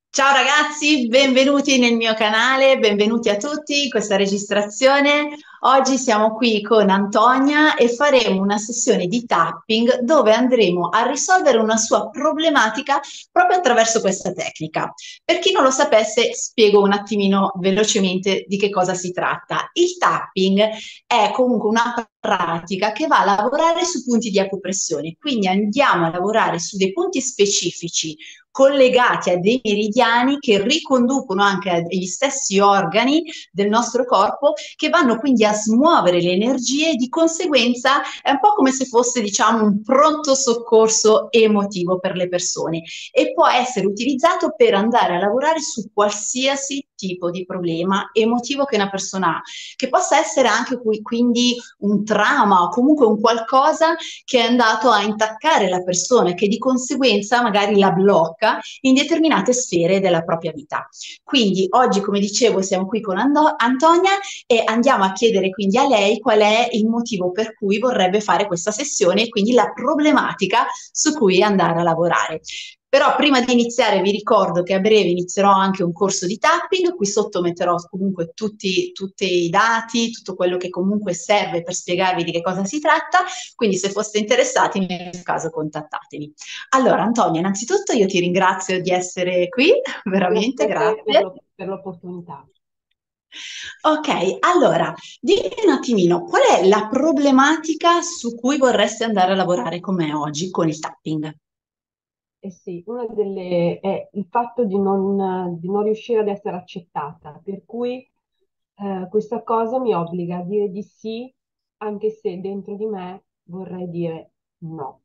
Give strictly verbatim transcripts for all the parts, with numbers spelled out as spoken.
Ciao ragazzi, benvenuti nel mio canale, benvenuti a tutti in questa registrazione. Oggi siamo qui con Antonia e faremo una sessione di tapping dove andremo a risolvere una sua problematica proprio attraverso questa tecnica. Per chi non lo sapesse, spiego un attimino velocemente di che cosa si tratta. Il tapping è comunque una pratica che va a lavorare su punti di acupressione, quindi andiamo a lavorare su dei punti specifici collegati a dei meridiani che riconducono anche agli stessi organi del nostro corpo, che vanno quindi a smuovere le energie e di conseguenza è un po' come se fosse, diciamo, un pronto soccorso emotivo per le persone e può essere utilizzato per andare a lavorare su qualsiasi tipo di problema emotivo che una persona ha, che possa essere anche quindi un trauma o comunque un qualcosa che è andato a intaccare la persona e che di conseguenza magari la blocca in determinate sfere della propria vita. Quindi oggi, come dicevo, siamo qui con Ando- Antonia e andiamo a chiedere quindi a lei qual è il motivo per cui vorrebbe fare questa sessione e quindi la problematica su cui andare a lavorare. Però prima di iniziare vi ricordo che a breve inizierò anche un corso di tapping, qui sotto metterò comunque tutti, tutti i dati, tutto quello che comunque serve per spiegarvi di che cosa si tratta, quindi se foste interessati nel caso contattatemi. Allora Antonia, innanzitutto io ti ringrazio di essere qui, veramente Grazie a te per grazie. l'op- per l'opportunità. Ok, allora dimmi un attimino qual è la problematica su cui vorresti andare a lavorare con me oggi con il tapping? Eh sì, una delle è il fatto di non, di non riuscire ad essere accettata, per cui eh, questa cosa mi obbliga a dire di sì, anche se dentro di me vorrei dire no.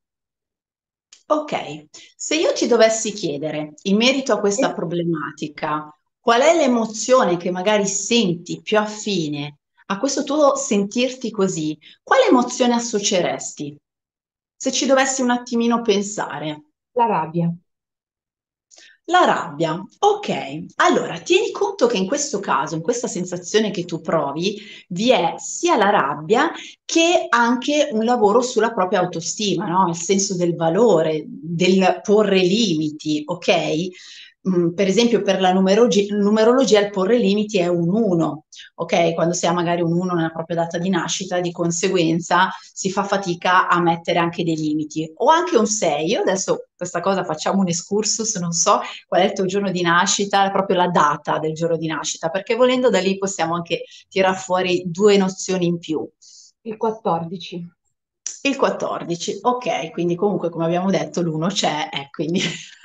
Ok, se io ti dovessi chiedere in merito a questa E problematica, qual è l'emozione che magari senti più affine a questo tuo sentirti così, quale emozione associeresti? Se ci dovessi un attimino pensare. la rabbia, La rabbia. Ok, allora tieni conto che in questo caso, in questa sensazione che tu provi, vi è sia la rabbia che anche un lavoro sulla propria autostima, no? Il senso del valore, del porre limiti, ok? Mm, per esempio, per la numerologi- numerologia il porre limiti è un uno, ok? Quando si ha magari un uno nella propria data di nascita, di conseguenza si fa fatica a mettere anche dei limiti. O anche un sei. Io adesso questa cosa facciamo un excursus, non so qual è il tuo giorno di nascita, proprio la data del giorno di nascita, perché volendo da lì possiamo anche tirar fuori due nozioni in più. il quattordici. Il quattordici, ok, quindi comunque come abbiamo detto l'uno c'è, eh, quindi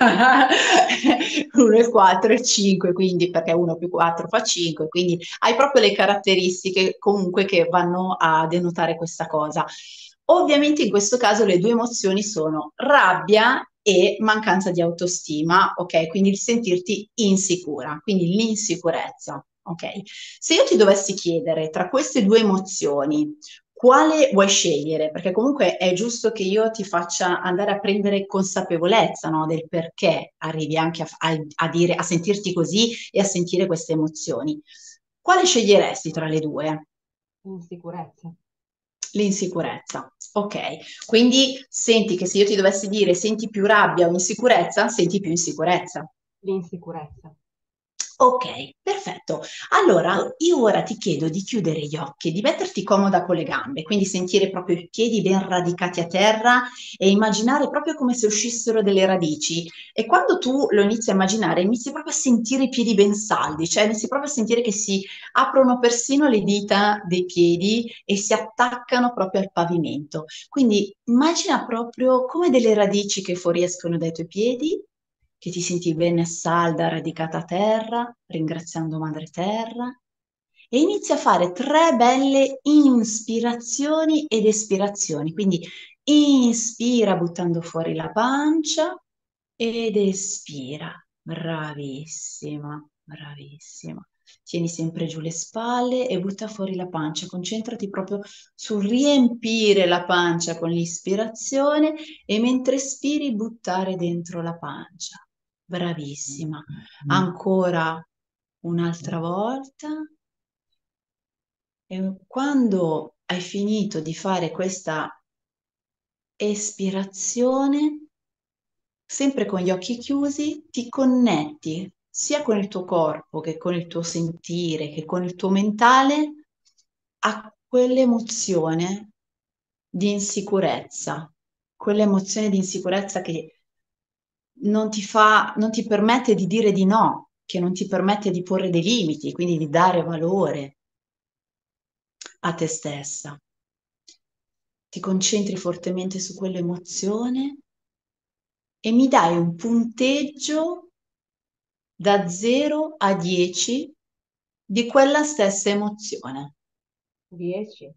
l'uno, il quattro e il cinque, quindi perché uno più quattro fa cinque, quindi hai proprio le caratteristiche comunque che vanno a denotare questa cosa. Ovviamente in questo caso le due emozioni sono rabbia e mancanza di autostima, ok? Quindi il sentirti insicura, quindi l'insicurezza, ok? Se io ti dovessi chiedere tra queste due emozioni, quale vuoi scegliere? Perché comunque è giusto che io ti faccia andare a prendere consapevolezza, no, del perché arrivi anche a, a- a dire, a sentirti così e a sentire queste emozioni. Quale sceglieresti tra le due? Insicurezza, L'insicurezza. Ok, quindi senti che se io ti dovessi dire senti più rabbia o insicurezza, senti più insicurezza. l'insicurezza. Ok, perfetto. Allora, io ora ti chiedo di chiudere gli occhi e di metterti comoda con le gambe, quindi sentire proprio i piedi ben radicati a terra e immaginare proprio come se uscissero delle radici. E quando tu lo inizi a immaginare, inizi proprio a sentire i piedi ben saldi, cioè inizi proprio a sentire che si aprono persino le dita dei piedi e si attaccano proprio al pavimento. Quindi immagina proprio come delle radici che fuoriescono dai tuoi piedi, che ti senti bene salda, radicata a terra, ringraziando Madre Terra, e inizi a fare tre belle inspirazioni ed espirazioni. Quindi inspira buttando fuori la pancia ed espira. Bravissima, bravissima. Tieni sempre giù le spalle e butta fuori la pancia. Concentrati proprio sul riempire la pancia con l'ispirazione e mentre espiri buttare dentro la pancia. Bravissima. Ancora un'altra volta. E quando hai finito di fare questa espirazione, sempre con gli occhi chiusi, ti connetti. sia con il tuo corpo che con il tuo sentire, che con il tuo mentale, a quell'emozione di insicurezza, quell'emozione di insicurezza che non ti fa, non ti permette di dire di no, che non ti permette di porre dei limiti, quindi di dare valore a te stessa. Ti concentri fortemente su quell'emozione e mi dai un punteggio da zero a dieci di quella stessa emozione. dieci.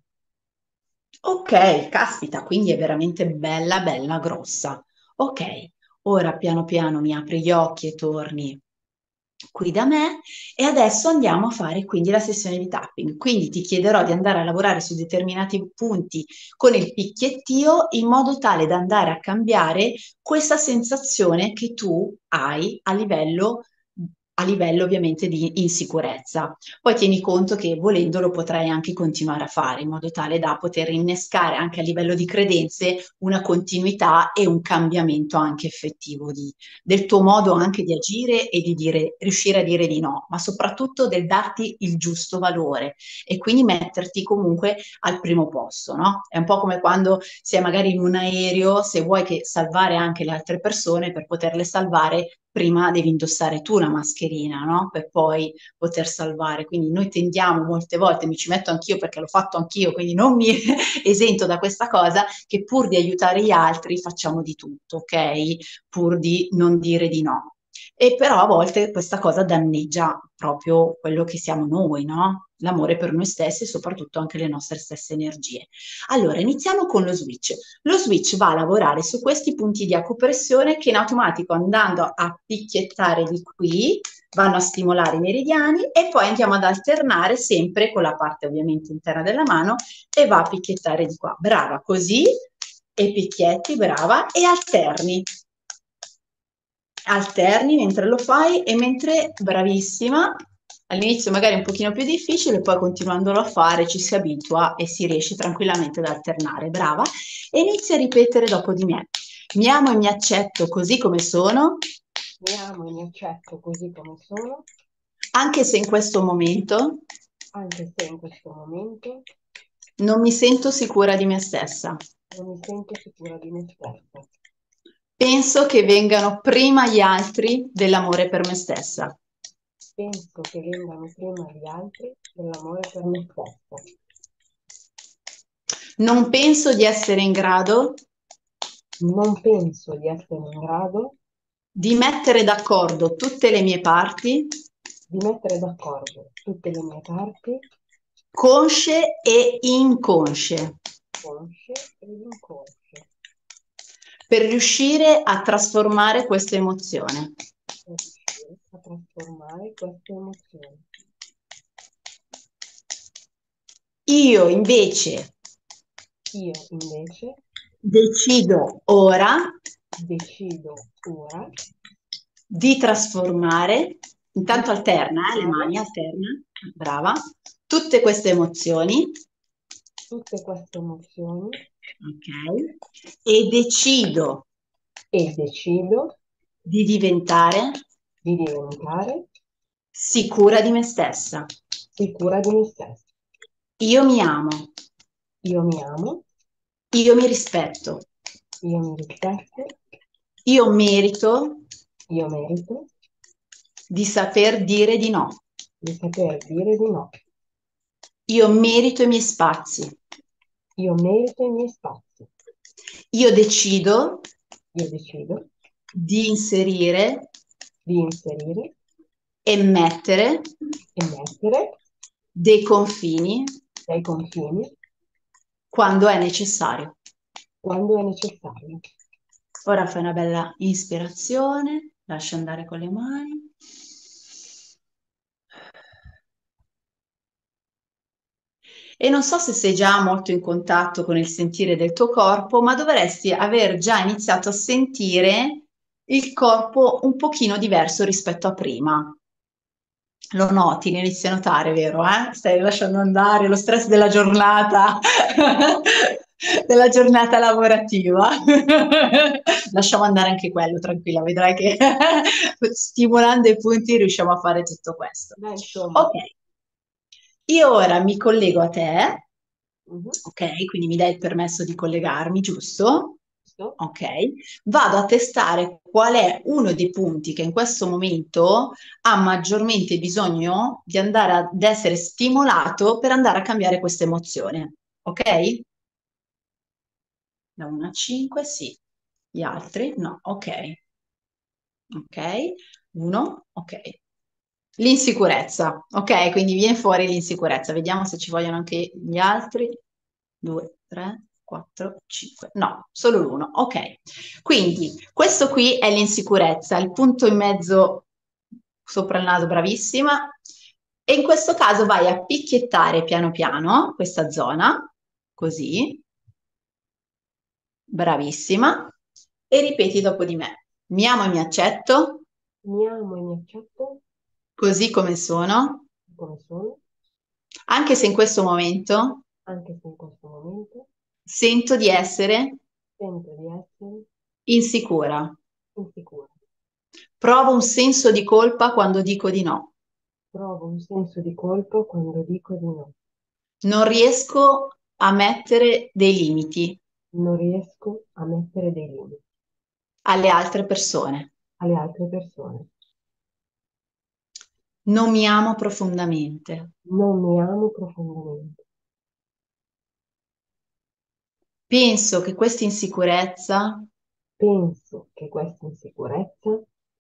Ok, caspita, quindi è veramente bella, bella grossa. Ok, ora piano piano mi apri gli occhi e torni qui da me e adesso andiamo a fare quindi la sessione di tapping. Quindi ti chiederò di andare a lavorare su determinati punti con il picchiettio in modo tale da andare a cambiare questa sensazione che tu hai a livello a livello ovviamente di insicurezza. Poi tieni conto che volendo lo potrai anche continuare a fare in modo tale da poter innescare anche a livello di credenze una continuità e un cambiamento anche effettivo di, del tuo modo anche di agire e di dire, riuscire a dire di no, ma soprattutto del darti il giusto valore e quindi metterti comunque al primo posto, no? È un po' come quando sei magari in un aereo, se vuoi che salvare anche le altre persone, per poterle salvare prima devi indossare tu la mascherina, no? Per poi poter salvare. Quindi noi tendiamo molte volte, mi ci metto anch'io perché l'ho fatto anch'io, quindi non mi esento da questa cosa, che pur di aiutare gli altri facciamo di tutto, ok? Pur di non dire di no. E però a volte questa cosa danneggia proprio quello che siamo noi, no? L'amore per noi stessi e soprattutto anche le nostre stesse energie. Allora, iniziamo con lo switch. Lo switch va a lavorare su questi punti di acupressione che in automatico andando a picchiettare di qui vanno a stimolare i meridiani e poi andiamo ad alternare sempre con la parte ovviamente interna della mano e va a picchiettare di qua. Brava, così e picchietti, brava, e alterni. Alterni mentre lo fai e mentre, bravissima, all'inizio magari è un pochino più difficile, poi continuandolo a fare ci si abitua e si riesce tranquillamente ad alternare. Brava. E inizia a ripetere dopo di me. Mi amo e mi accetto così come sono. Mi amo e mi accetto così come sono, Anche se in questo momento anche se in questo momento non mi sento sicura di me stessa. non mi sento sicura di me stessa. Penso che vengano prima gli altri dell'amore per me stessa. Penso che vengano prima gli altri dell'amore per me stessa. Non penso di essere in grado Non penso di essere in grado di mettere d'accordo tutte le mie parti, di mettere d'accordo tutte le mie parti, consce e inconsce, consce ed inconsce, per riuscire a trasformare questa emozione. per riuscire a trasformare queste emozioni. Io invece Io invece decido ora decido ora di trasformare, di intanto alterna, eh, le mani, trasformare alterna, brava, tutte queste emozioni, tutte queste emozioni ok, e decido e decido di diventare di diventare sicura di me stessa. sicura di me stessa. Io mi amo, Io mi amo, io mi rispetto, io mi rispetto, io merito io merito di saper dire di no. di saper dire di no. Io merito i miei spazi. Io merito i miei spazi. Io decido Io decido di inserire di inserire e mettere e mettere dei confini dei confini quando è necessario. quando è necessario. Ora fai una bella ispirazione, lascia andare con le mani. E non so se sei già molto in contatto con il sentire del tuo corpo, ma dovresti aver già iniziato a sentire il corpo un pochino diverso rispetto a prima. Lo noti, lo inizi a notare, vero? Eh? Stai lasciando andare lo stress della giornata. della giornata lavorativa. Lasciamo andare anche quello, tranquilla, vedrai che stimolando i punti riusciamo a fare tutto questo. Beh, insomma, Ok, io ora mi collego a te, mhm, ok? Quindi mi dai il permesso di collegarmi, giusto? giusto? Ok, vado a testare qual è uno dei punti che in questo momento ha maggiormente bisogno di andare ad essere stimolato per andare a cambiare questa emozione. Ok? Da uno a cinque, sì. Gli altri? No. Ok. Ok. uno, ok. L'insicurezza, ok? Quindi viene fuori l'insicurezza. Vediamo se ci vogliono anche gli altri. due, tre, quattro, cinque. No, solo l'uno. Ok. Quindi questo qui è l'insicurezza, il punto in mezzo sopra il naso, bravissima. E in questo caso vai a picchiettare piano piano questa zona, così, bravissima, e ripeti dopo di me. Mi amo e mi accetto, Mi amo e mi accetto così come sono, come sono, anche se in questo momento anche se in questo momento sento di essere sento di essere insicura. insicura. Provo un senso di colpa quando dico di no. Provo un senso di colpa quando dico di no. Non riesco a mettere dei limiti Non riesco a mettere dei limiti alle altre persone. alle altre persone. Non mi amo profondamente. Non mi amo profondamente. Penso che questa insicurezza Penso che questa insicurezza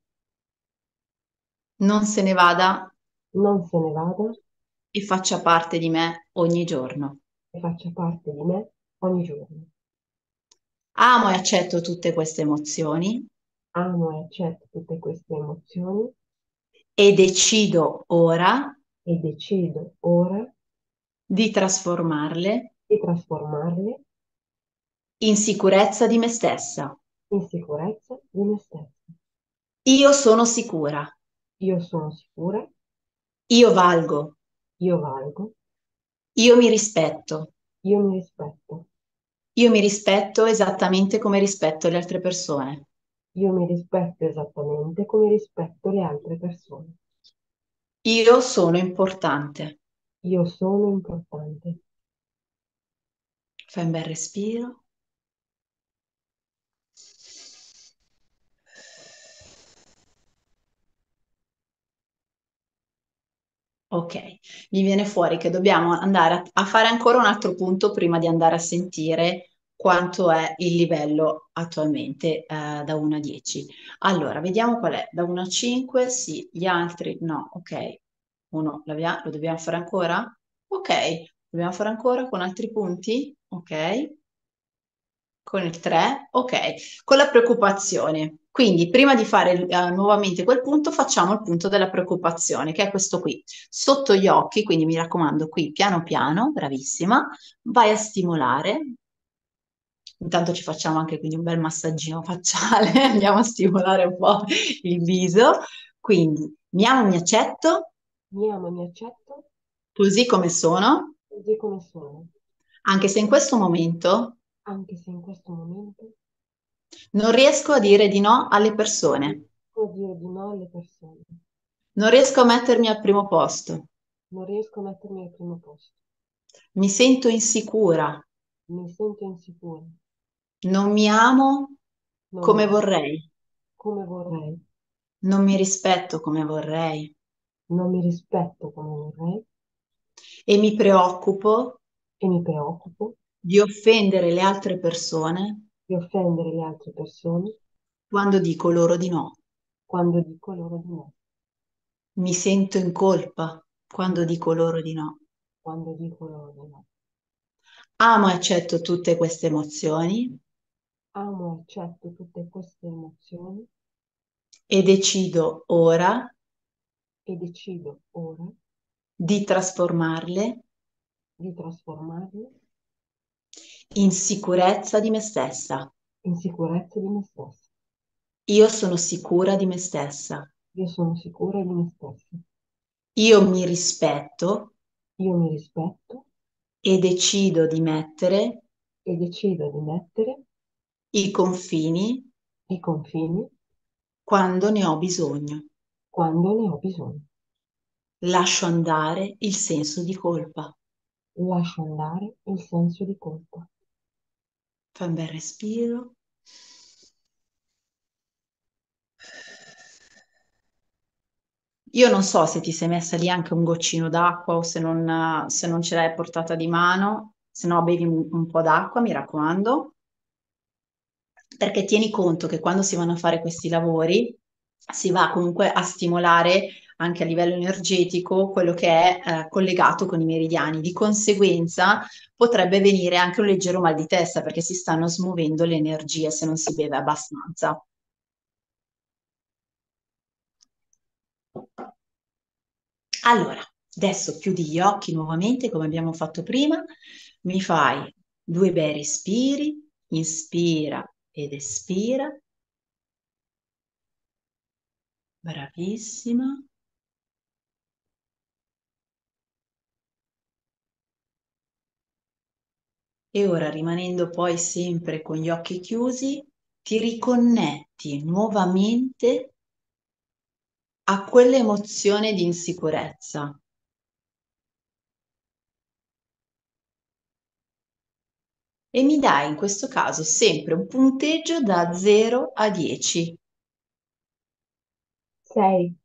non se ne vada non se ne vada e faccia parte di me ogni giorno. e faccia parte di me ogni giorno. Amo e accetto tutte queste emozioni Amo e accetto tutte queste emozioni e decido ora e decido ora di trasformarle di trasformarle in sicurezza di me stessa. in sicurezza di me stessa. Io sono sicura, Io sono sicura, io valgo, io valgo, io mi rispetto, io mi rispetto, io mi rispetto esattamente come rispetto le altre persone. io mi rispetto esattamente come rispetto le altre persone. Io sono importante. Io sono importante. Fai un bel respiro. Ok, mi viene fuori che dobbiamo andare a, a fare ancora un altro punto prima di andare a sentire quanto è il livello attualmente eh, da uno a dieci. Allora, vediamo qual è. Da uno a cinque, sì, gli altri no, ok. uno lo dobbiamo fare ancora? Ok, dobbiamo fare ancora con altri punti? Ok. Con il tre, ok, con la preoccupazione. Quindi prima di fare eh, nuovamente quel punto, facciamo il punto della preoccupazione, che è questo qui, sotto gli occhi, quindi mi raccomando qui, piano piano, bravissima, vai a stimolare. Intanto ci facciamo anche quindi un bel massaggino facciale, andiamo a stimolare un po' il viso. Quindi mi amo, mi accetto, Mi amo e mi accetto così come sono, così come sono, anche se in questo momento anche se in questo momento non riesco a dire di no alle persone. riesco a dire di no alle persone. Non riesco a mettermi al primo posto. Non riesco a mettermi al primo posto. Mi sento insicura. Mi sento insicura. Non mi amo Non mi come amo vorrei. come vorrei. Non mi rispetto come vorrei. Non mi rispetto come vorrei E mi preoccupo e mi preoccupo di offendere le altre persone di offendere le altre persone quando dico loro di no. quando dico loro di no. Mi sento in colpa Mi quando dico sento loro di no. quando dico loro di no. Amo e accetto tutte queste emozioni Amo e accetto tutte queste emozioni e decido ora e decido ora di trasformarle di trasformarle in sicurezza di me stessa. in sicurezza di me stessa. Io sono sicura di me stessa. Io sono sicura di me stessa. Io mi rispetto Io mi rispetto e decido di mettere e decido di mettere i confini i confini quando ne ho bisogno. quando ne ho bisogno. Lascio andare il senso di colpa. Lascio andare il senso di colpa. Fai un bel respiro. Io non so se ti sei messa lì anche un goccino d'acqua o se non, se non ce l'hai a portata di mano, se no bevi un, un po' d'acqua, mi raccomando, perché tieni conto che quando si vanno a fare questi lavori si va comunque a stimolare anche a livello energetico quello che è eh, collegato con i meridiani. Di conseguenza potrebbe venire anche un leggero mal di testa perché si stanno smuovendo le energie se non si beve abbastanza. Allora, adesso chiudi gli occhi nuovamente come abbiamo fatto prima, mi fai due bei respiri, inspira ed espira, bravissima. E ora rimanendo poi sempre con gli occhi chiusi, ti riconnetti nuovamente a quell'emozione di insicurezza e mi dai in questo caso sempre un punteggio da zero a dieci. sei.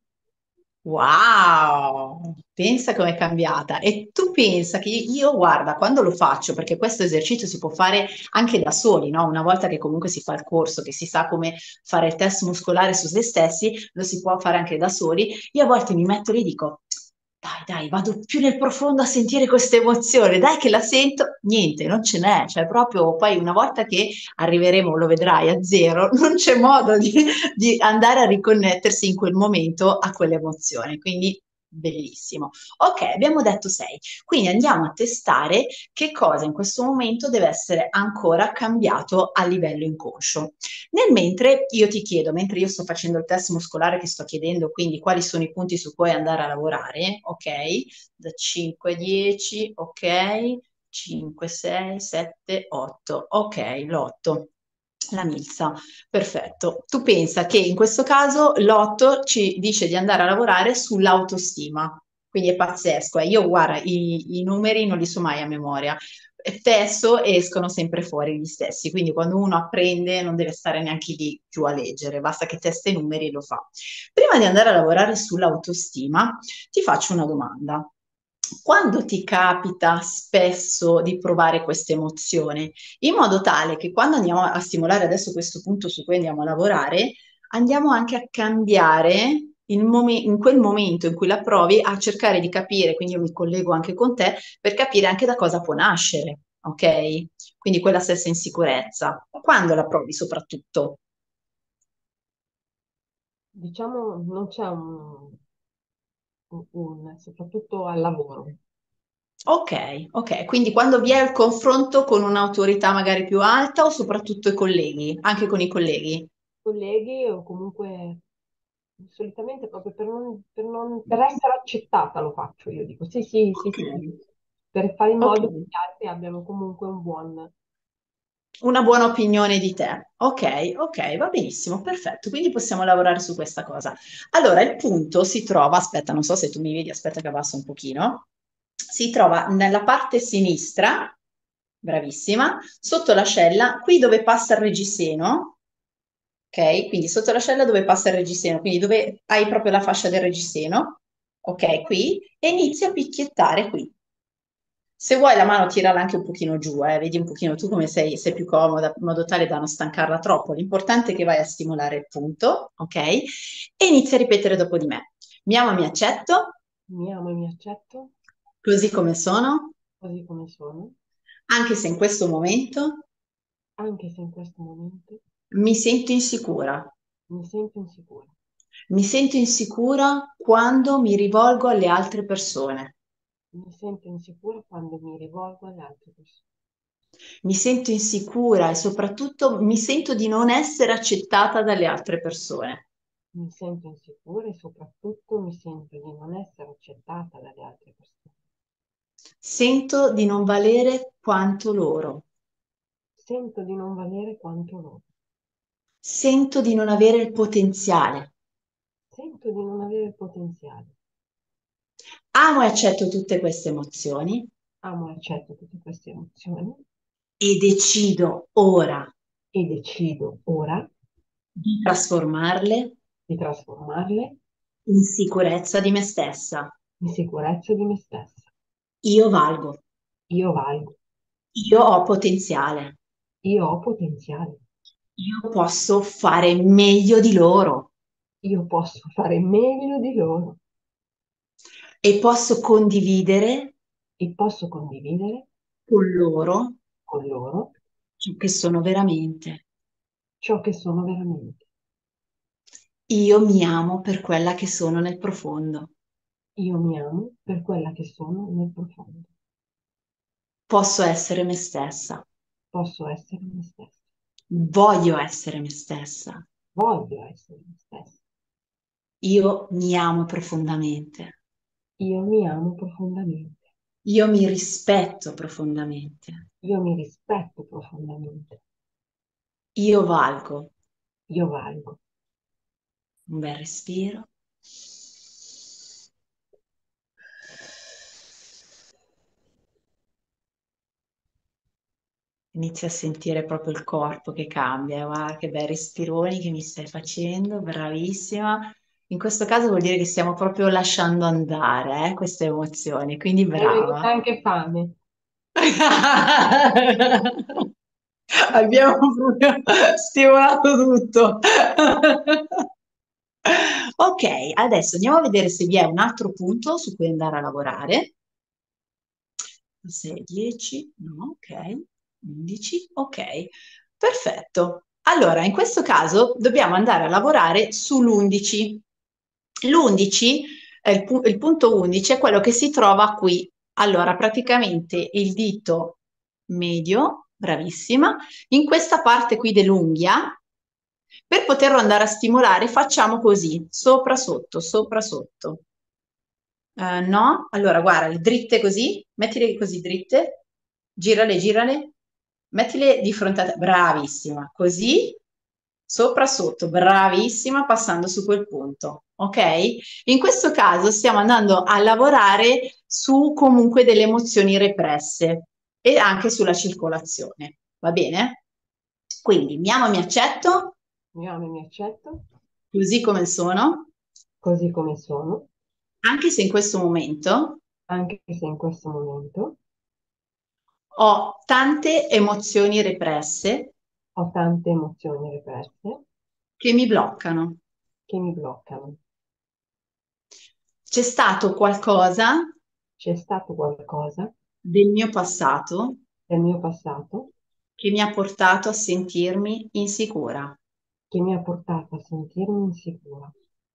Wow, pensa com'è cambiata. E tu pensa che io, guarda, quando lo faccio, perché questo esercizio si può fare anche da soli, no? Una volta che comunque si fa il corso, che si sa come fare il test muscolare su se stessi, lo si può fare anche da soli. Io a volte mi metto lì e dico, dai, dai, vado più nel profondo a sentire questa emozione, dai che la sento. Niente, non ce n'è, cioè proprio poi una volta che arriveremo, lo vedrai, a zero, non c'è modo di di andare a riconnettersi in quel momento a quell'emozione. Quindi bellissimo. Ok, abbiamo detto sei. Quindi andiamo a testare che cosa in questo momento deve essere ancora cambiato a livello inconscio. Nel mentre io ti chiedo, mentre io sto facendo il test muscolare che sto chiedendo, quindi quali sono i punti su cui andare a lavorare, ok? Da cinque a dieci, ok? cinque, sei, sette, otto. Ok, l'otto. La milza. Perfetto. Tu pensa che in questo caso l'otto ci dice di andare a lavorare sull'autostima, quindi è pazzesco. eh. Io, guarda, i, i numeri non li so mai a memoria. E testo escono sempre fuori gli stessi, quindi quando uno apprende non deve stare neanche lì più a leggere, basta che testa i numeri e lo fa. Prima di andare a lavorare sull'autostima, ti faccio una domanda. Quando ti capita spesso di provare questa emozione? In modo tale che quando andiamo a stimolare adesso questo punto su cui andiamo a lavorare, andiamo anche a cambiare il momen- in quel momento in cui la provi a cercare di capire, quindi io mi collego anche con te per capire anche da cosa può nascere, ok? Quindi quella stessa insicurezza. Quando la provi soprattutto? Diciamo, non c'è un, un- un- soprattutto al lavoro. Ok, ok, quindi quando vi è il confronto con un'autorità magari più alta o soprattutto i colleghi, anche con i colleghi? Colleghi o comunque solitamente proprio per, non, per, non- per essere accettata lo faccio, io dico sì, sì, sì, Ok, sì, per fare in ok. modo che gli altri abbiano comunque un buon... Una buona opinione di te. Ok, ok, va benissimo, perfetto. Quindi possiamo lavorare su questa cosa. Allora, il punto si trova, aspetta, non so se tu mi vedi, aspetta che abbasso un pochino. Si trova nella parte sinistra, bravissima, sotto l'ascella, qui dove passa il reggiseno, ok? Quindi sotto l'ascella dove passa il reggiseno, quindi dove hai proprio la fascia del reggiseno, ok? Qui, e inizi a picchiettare qui. Se vuoi la mano tirala anche un pochino giù, eh, vedi un pochino tu come sei, sei più comoda, in modo tale da non stancarla troppo. L'importante è che vai a stimolare il punto, ok? E inizia a ripetere dopo di me. Mi amo e mi accetto, Mi amo e mi accetto così come sono, così come sono, anche se in questo momento anche se in questo momento mi sento insicura. mi sento insicura. Mi sento insicura quando mi rivolgo alle altre persone. Mi sento insicura quando mi rivolgo alle altre persone. Mi sento insicura e soprattutto mi sento di non essere accettata dalle altre persone. Mi sento insicura e soprattutto mi sento di non essere accettata dalle altre persone. Sento di non valere quanto loro. Sento di non valere quanto loro. Sento di non avere il potenziale. Sento di non avere il potenziale. Amo e accetto tutte queste emozioni Amo e accetto tutte queste emozioni e decido ora e decido ora di trasformarle di trasformarle in sicurezza di me stessa. in sicurezza di me stessa. Io valgo, Io valgo, io ho potenziale, io ho potenziale, io posso fare meglio di loro io posso fare meglio di loro e posso condividere e posso condividere con loro con loro ciò che sono veramente. ciò che sono veramente. Io mi amo per quella che sono nel profondo. Io mi amo per quella che sono nel profondo. Posso essere me stessa. Posso essere me stessa. Voglio essere me stessa. Voglio essere me stessa. Io mi amo profondamente. Io mi amo profondamente. Io mi rispetto profondamente. Io mi rispetto profondamente. Io valgo. Io valgo. Un bel respiro. Inizia a sentire proprio il corpo che cambia. Guarda che bei respironi che mi stai facendo, bravissima. In questo caso vuol dire che stiamo proprio lasciando andare, eh, queste emozioni, quindi Mi è venuta brava. anche fame. Abbiamo proprio stimolato tutto. Ok, adesso andiamo a vedere se vi è un altro punto su cui andare a lavorare. sei, dieci, no, ok, undici, ok, perfetto. Allora, in questo caso dobbiamo andare a lavorare sull'undici. L'undici, eh, il, pu- il punto undici è quello che si trova qui. Allora, praticamente il dito medio, bravissima, in questa parte qui dell'unghia, per poterlo andare a stimolare, facciamo così, sopra, sotto, sopra, sotto. Eh, no? Allora, guarda, le dritte così, mettile così dritte, girale, girale, mettile di fronte a te, bravissima, così, sopra, sotto, bravissima, passando su quel punto, ok? In questo caso stiamo andando a lavorare su comunque delle emozioni represse e anche sulla circolazione, va bene? Quindi mi amo e mi accetto, Mi amo e mi accetto così come sono, così come sono, anche se in questo momento anche se in questo momento ho tante emozioni represse ho tante emozioni represse che mi bloccano. che mi bloccano. C'è stato qualcosa C'è stato qualcosa del mio passato del mio passato che mi ha portato a sentirmi insicura. che mi ha portato a sentirmi insicura.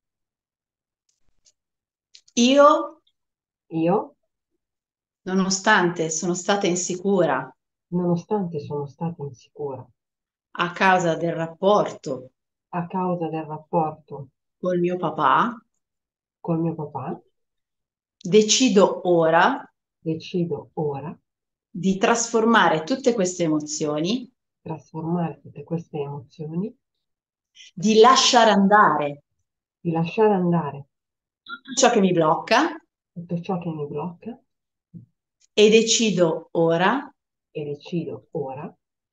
Io, Io, nonostante sono stata insicura nonostante sono stata insicura a causa del rapporto a causa del rapporto col mio papà, col mio papà, decido ora decido ora di trasformare tutte queste emozioni, di trasformare tutte queste emozioni, di lasciare andare di lasciare andare tutto ciò che mi blocca tutto ciò che mi blocca e decido ora e decido ora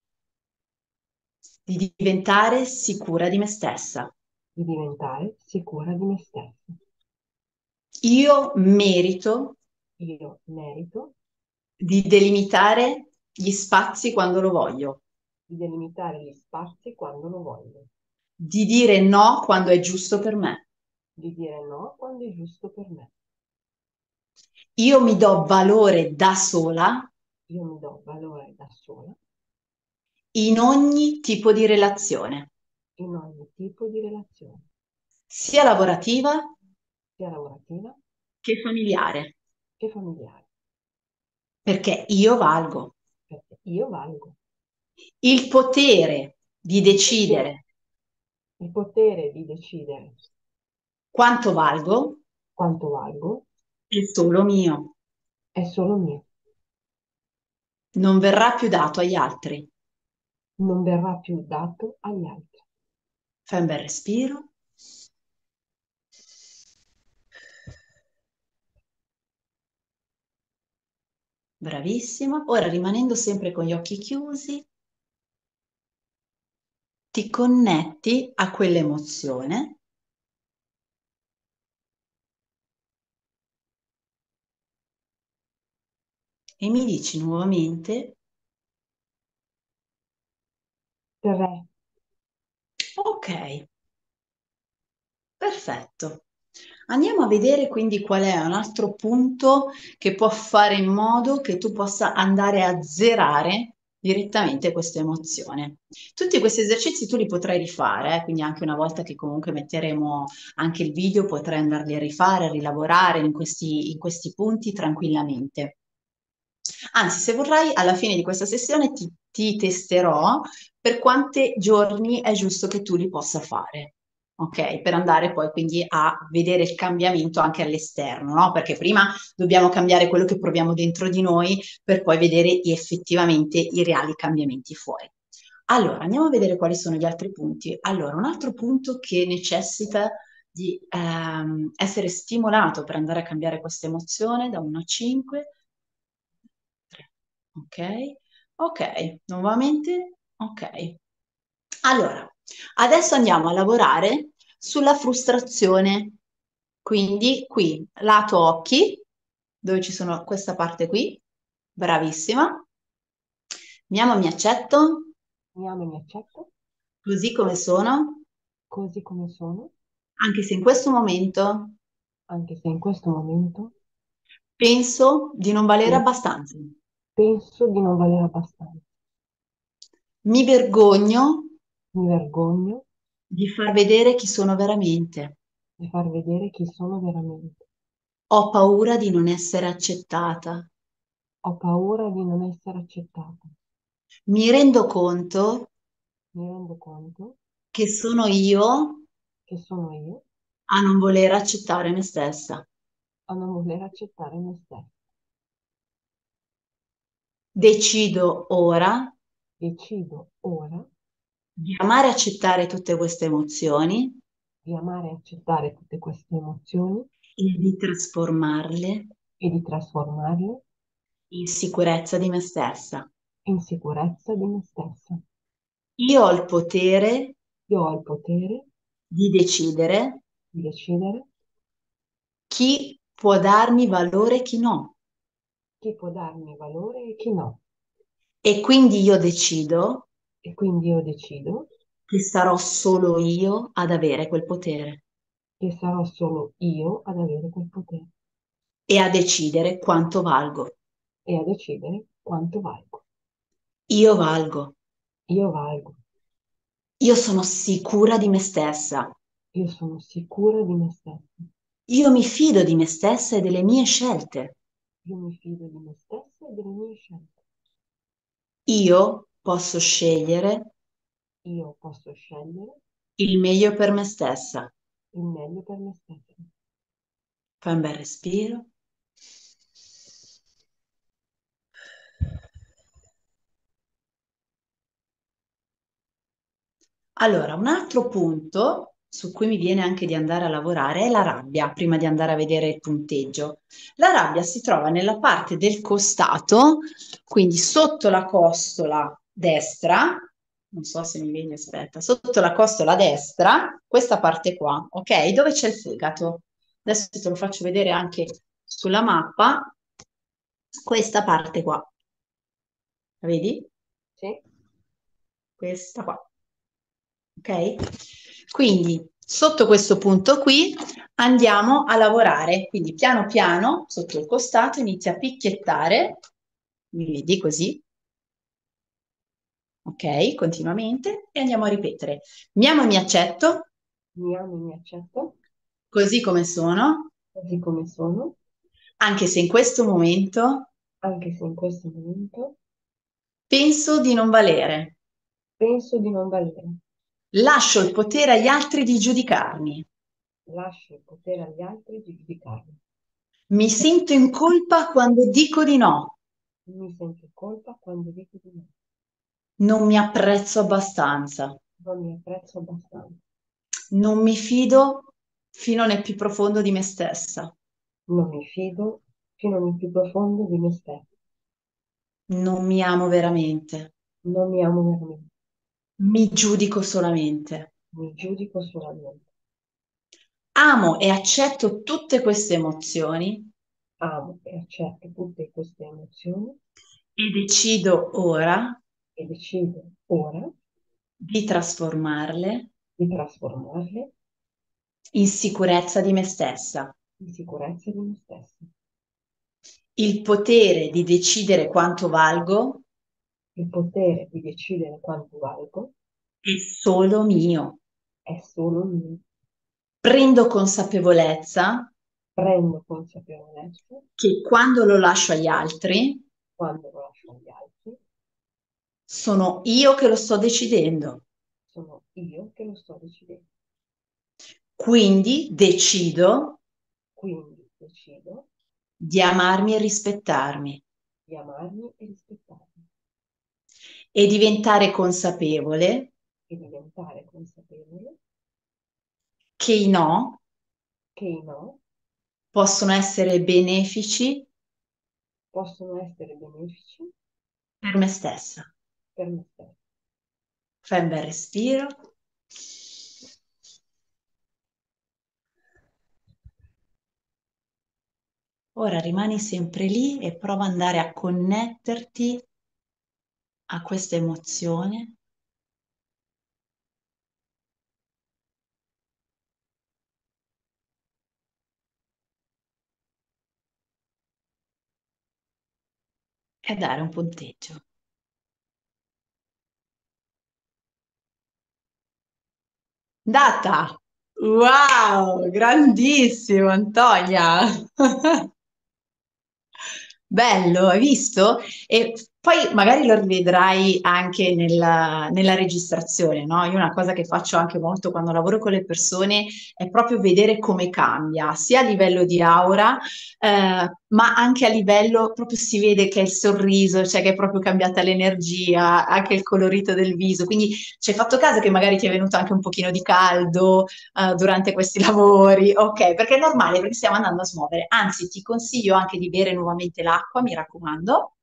di diventare sicura di me stessa. di diventare sicura di me stessa. Io merito Io merito di delimitare gli spazi quando lo voglio, di delimitare gli spazi quando lo voglio, di dire no quando è giusto per me. di dire no quando è giusto per me. Io mi do valore da sola Io mi do valore da sola in ogni tipo di relazione, in ogni tipo di relazione, sia lavorativa sia lavorativa che familiare, che familiare, perché io valgo. perché io valgo. Il potere di Il potere, decidere il potere di decidere quanto valgo quanto valgo è solo mio, è solo mio, non verrà più dato agli altri. non verrà più dato agli altri. Fai un bel respiro. Bravissima. Ora, rimanendo sempre con gli occhi chiusi, ti connetti a quell'emozione e mi dici nuovamente, Tre. ok, perfetto. Andiamo a vedere quindi qual è un altro punto che può fare in modo che tu possa andare a zerare direttamente questa emozione. Tutti questi esercizi tu li potrai rifare, eh, quindi anche una volta che comunque metteremo anche il video potrai andarli a rifare, a rilavorare in questi, in questi punti tranquillamente. Anzi, se vorrai, alla fine di questa sessione ti, ti testerò per quanti giorni è giusto che tu li possa fare, ok? Per andare poi quindi a vedere il cambiamento anche all'esterno, no? Perché prima dobbiamo cambiare quello che proviamo dentro di noi per poi vedere effettivamente i reali cambiamenti fuori. Allora, andiamo a vedere quali sono gli altri punti. Allora, un altro punto che necessita di ehm, essere stimolato per andare a cambiare questa emozione da uno a cinque. Ok, ok, nuovamente, ok. Allora, adesso andiamo a lavorare sulla frustrazione. Quindi qui, lato occhi, dove ci sono questa parte qui, bravissima. Mi amo, mi accetto, Mi amo e mi accetto così come sono, così come sono, anche se in questo momento anche se in questo momento penso di non valere pe- abbastanza. penso di non valere abbastanza. Mi vergogno Mi vergogno di far vedere chi sono veramente. di far vedere chi sono veramente. Ho paura di non essere accettata. Ho paura di non essere accettata. Mi rendo conto Mi rendo conto che sono io che sono io a non voler accettare me stessa. a non voler accettare me stessa. Decido ora Decido ora di amare e accettare tutte queste emozioni di amare e accettare tutte queste emozioni e di trasformarle e di trasformarle in sicurezza di me stessa. in sicurezza di me stessa. Io ho il potere Io ho il potere di decidere di decidere chi può darmi valore e chi no. chi può darmi valore e chi no. E quindi io decido E quindi io decido che sarò solo io ad avere quel potere che sarò solo io ad avere quel potere e a decidere quanto valgo. e a decidere quanto valgo. Io valgo. Io valgo, Io sono sicura di me stessa. io sono sicura di me stessa, Io mi fido di me stessa e delle mie scelte. io mi fido di me stessa e delle mie scelte. Io posso scegliere Io posso scegliere il meglio per me stessa. il meglio per me stessa. Fai un bel respiro. Allora, un altro punto su cui mi viene anche di andare a lavorare è la rabbia, prima di andare a vedere il punteggio. La rabbia si trova nella parte del costato, quindi sotto la costola destra, non so se mi viene, aspetta, sotto la costola destra, questa parte qua, ok? Dove c'è il fegato. Adesso te lo faccio vedere anche sulla mappa, questa parte qua, la vedi? Sì? Questa qua. Ok? Quindi sotto questo punto qui andiamo a lavorare, quindi piano piano sotto il costato inizia a picchiettare, mi vedi così, ok? Continuamente e andiamo a ripetere. Mi amo e mi accetto Mi amo e mi accetto così come sono, così come sono, anche se in questo momento anche se in questo momento penso di non valere. penso di non valere. Lascio il potere agli altri di giudicarmi. Lascio il potere agli altri di giudicarmi. Mi sento in colpa quando dico di no. Mi sento in colpa quando dico di no. Non mi apprezzo abbastanza. non mi apprezzo abbastanza, Non mi fido fino nel più profondo di me stessa. non mi fido fino nel più profondo di me stesso, Non mi amo veramente. non mi amo veramente, Mi giudico solamente. mi giudico solamente, Amo e accetto tutte queste emozioni amo e accetto tutte queste emozioni e decido ora e decido ora di trasformarle di trasformarle in sicurezza di me stessa. in sicurezza di me stesso. Il potere di decidere quanto valgo Il potere di decidere quanto valgo è solo mio. è solo mio. Prendo consapevolezza Prendo consapevolezza che quando lo lascio agli altri, quando lo lascio agli altri, sono io che lo sto decidendo. sono io che lo sto decidendo. Quindi decido Quindi decido di amarmi e rispettarmi di amarmi e rispettarmi e diventare consapevole e diventare consapevole che i no che i no possono essere benefici possono essere benefici per me stessa. per me stesso. Fai un bel respiro. Ora rimani sempre lì e prova ad andare a connetterti a questa emozione e a dare un punteggio. Data! Wow, grandissimo Antonia! Bello, hai visto? E poi magari lo rivedrai anche nella, nella registrazione, no? Io una cosa che faccio anche molto quando lavoro con le persone è proprio vedere come cambia, sia a livello di aura, eh, ma anche a livello, proprio si vede che è il sorriso, cioè che è proprio cambiata l'energia, anche il colorito del viso. Quindi ci hai fatto caso che magari ti è venuto anche un pochino di caldo, eh, durante questi lavori, ok? Perché è normale, perché stiamo andando a smuovere. Anzi, ti consiglio anche di bere nuovamente l'acqua, mi raccomando.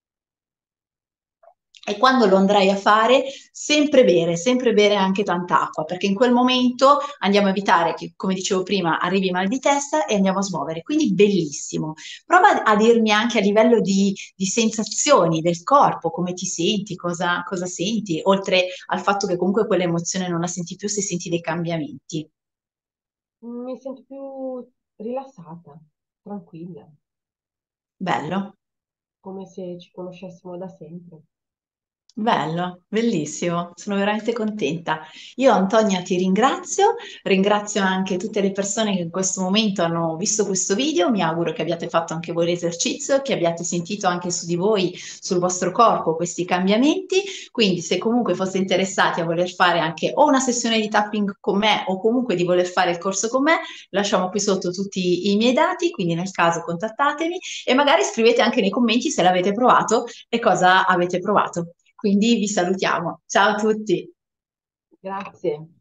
E quando lo andrai a fare, sempre bere, sempre bere anche tanta acqua, perché in quel momento andiamo a evitare che, come dicevo prima, arrivi mal di testa e andiamo a smuovere. Quindi bellissimo. Prova a dirmi anche a livello di, di sensazioni del corpo, come ti senti, cosa, cosa senti, oltre al fatto che comunque quell'emozione non la senti più se senti dei cambiamenti. Mi sento più rilassata, tranquilla, Bello. come se ci conoscessimo da sempre. Bello, bellissimo, sono veramente contenta. Io, Antonia, ti ringrazio, ringrazio anche tutte le persone che in questo momento hanno visto questo video. Mi auguro che abbiate fatto anche voi l'esercizio, che abbiate sentito anche su di voi, sul vostro corpo, questi cambiamenti. Quindi, se comunque foste interessati a voler fare anche o una sessione di tapping con me o comunque di voler fare il corso con me, lasciamo qui sotto tutti i miei dati, quindi nel caso contattatemi e magari scrivete anche nei commenti se l'avete provato e cosa avete provato. Quindi vi salutiamo. Ciao a tutti. Grazie.